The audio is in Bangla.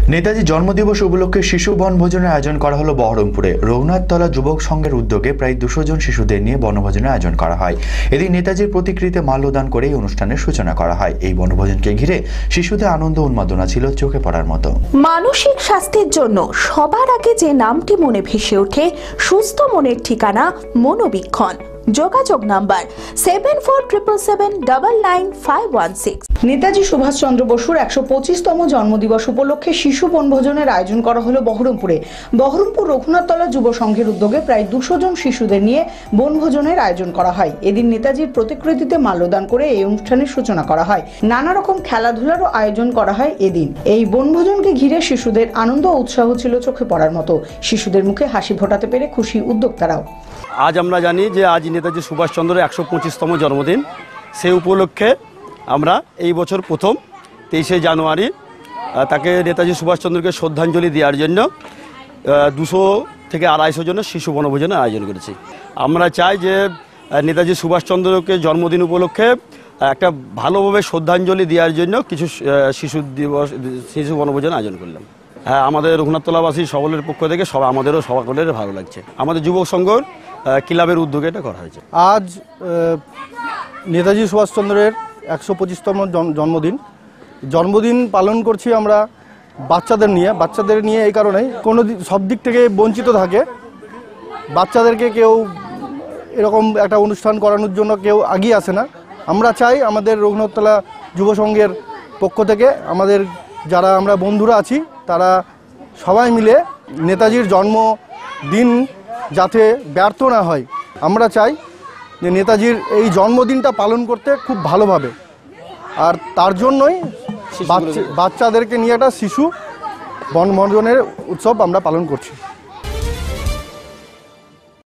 নেতাজি জন্মদিবস উপলক্ষে শিশু বনভোজনের আয়োজন করা হলো বহরমপুরে। রঘুনাথতলা যুবক সংঘের উদ্যোগে প্রায় 200 জন শিশুদের নিয়ে বনভোজনের আয়োজন করা হয়। এদিন নেতাজির প্রতিকৃতিতে মাল্যদান করে এই অনুষ্ঠানের সূচনা করা হয়। এই বনভোজনকে ঘিরে শিশুদের আনন্দ উন্মাদনা ছিল চোখে পড়ার মতো। মানসিক স্বাস্থ্যের জন্য সবার আগে যে নামটি মনে ভেসে ওঠে, সুস্থ মনের ঠিকানা মনোবীক্ষণ। যোগাযোগ নাম্বার 7477799516। নেতাজি সুভাষচন্দ্র বসুর 125তম জন্মদিবস উপলক্ষে শিশু বনভোজনের আয়োজন করা হলো বহরমপুরে। বহরমপুর রঘুনাথতলা যুব সংঘের উদ্যোগে প্রায় 200 জন শিশুদের নিয়ে বনভোজনের আয়োজন করা হয়। এদিন নেতাজির প্রতিকৃতিতে মাল্যদান করে এই অনুষ্ঠানের সূচনা করা হয়। নানা রকম খেলাধুলারও আয়োজন করা হয় এদিন। এই বনভোজনকে ঘিরে শিশুদের আনন্দ ও উৎসাহ ছিল চোখে পড়ার মতো। শিশুদের মুখে হাসি ফোটাতে পেরে খুশি উদ্যোক্তারাও। আজ আমরা জানি যে আজ নেতাজি সুভাষচন্দ্রের 125তম জন্মদিন। সেই উপলক্ষে আমরা এই বছর প্রথম 23শে জানুয়ারি তাকে নেতাজি সুভাষচন্দ্রকে শ্রদ্ধাঞ্জলি দেওয়ার জন্য 200 থেকে 250 জনের শিশু বনভোজনের আয়োজন করেছি। আমরা চাই যে নেতাজি সুভাষচন্দ্রকে জন্মদিন উপলক্ষে একটা ভালোভাবে শ্রদ্ধাঞ্জলি দেওয়ার জন্য কিছু শিশু বনভোজন আয়োজন করলাম। হ্যাঁ, আমাদের রঘুনাথতলাবাসী সকলের পক্ষ থেকে আমাদেরও সকলের ভালো লাগছে। আমাদের যুবক সংঘর ক্লাবের উদ্যোগে এটা করা হয়েছে। আজ নেতাজি সুভাষচন্দ্রের 125তম জন্মদিন পালন করছি আমরা বাচ্চাদের নিয়ে এই কারণেই কোনো সব দিক থেকে বঞ্চিত থাকে। বাচ্চাদেরকে কেউ এরকম একটা অনুষ্ঠান করানোর জন্য কেউ এগিয়ে আসে না। আমরা চাই আমাদের রঘুনাথতলা যুব সংঘের পক্ষ থেকে আমাদের যারা আমরা বন্ধুরা আছি তারা সবাই মিলে নেতাজির জন্মদিন যাতে ব্যর্থ না হয়, আমরা চাই যে নেতাজির এই জন্মদিনটা পালন করতে খুব ভালোভাবে। আর তার জন্যই বাচ্চাদেরকে নিয়ে একটা শিশু বনভোজনের উৎসব আমরা পালন করছি।